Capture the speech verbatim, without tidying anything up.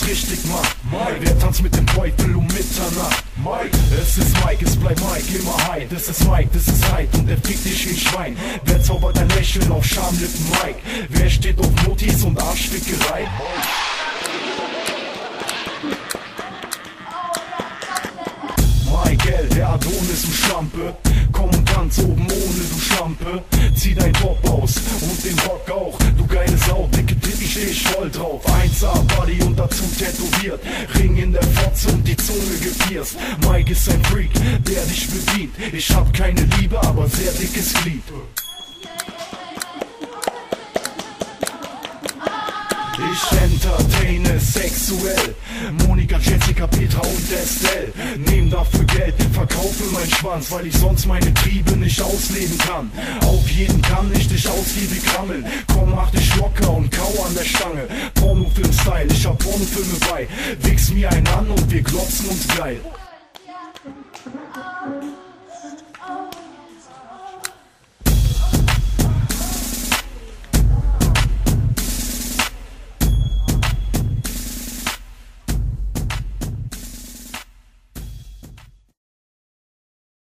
richtig macht. Mike, wer tanzt mit dem Teufel um Mitternacht? Mike, es ist Mike, es bleibt Mike, immer high. Das ist Mike, das ist Hyde und er fickt dich wie ein Schwein. Wer zaubert ein Lächeln auf Schamlippen? Mike, wer steht auf Mutis und Arschfickerei? Michael, der Adonis, du Schlampe. Komm und tanz oben ohne, du Schlampe. Zieh dein Top aus und den Rock auch. Du geile Sau, dicke Titten, steh ich voll drauf. eins A Buddy und dazu tätowiert. Ring in der Fotze und die Zunge gepierst. Mike ist ein Freak, der dich bedient. Ich hab keine Liebe, aber sehr dickes Glied. Ich entertaine sexuell Monika, Jessica, Petra und Estelle. Nehm dafür Geld, verkaufe meinen Schwanz, weil ich sonst meine Triebe nicht ausleben kann. Auf jeden kann ich dich ausgiebig rammeln. Komm, mach dich locker und kau an der Stange. Pornofilm-Style, ich hab Pornofilme bei. Wichs mir einen an und wir glotzen uns geil.